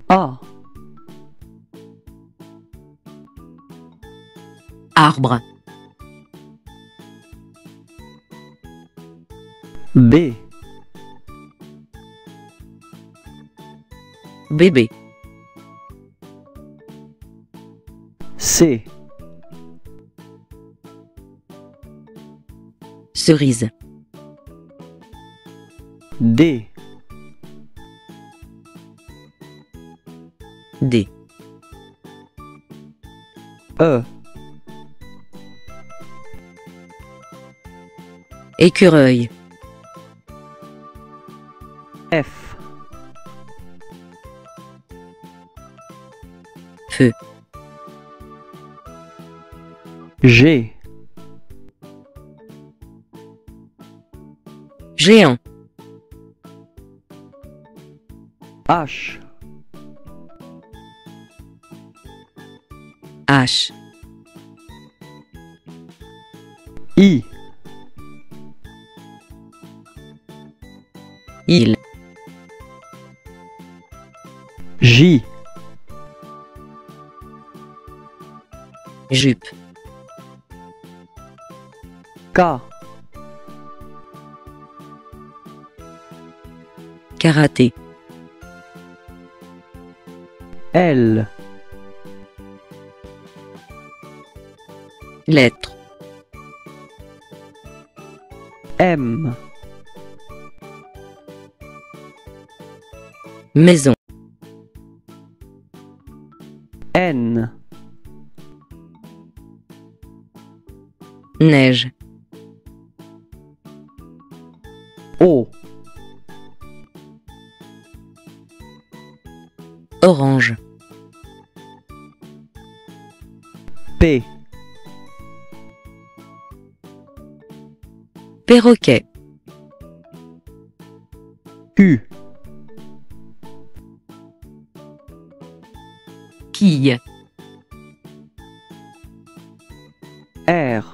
A. Arbre. B. Bébé. C. Cerise. D. D. E. Écureuil. F. Feu. G. Géant. H. H. I. Il. J. Jupe. K. Karaté. L. Lettre. M. Maison. N. Neige. O. Orange. P. Perroquet. Q. Quille. R.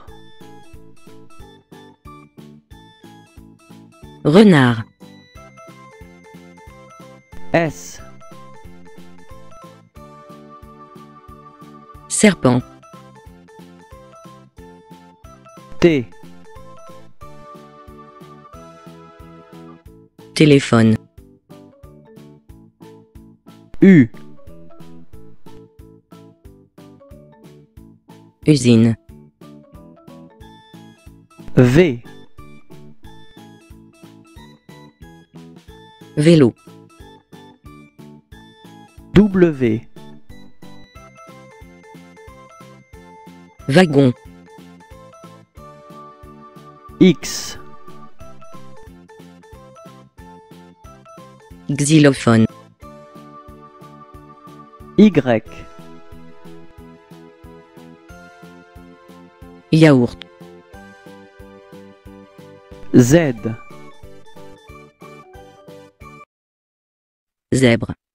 Renard. S. Serpent. T. Téléphone. U. Usine. V. Vélo. W. Wagon. X. Xylophone. Y. Yaourt. Z. Zèbre.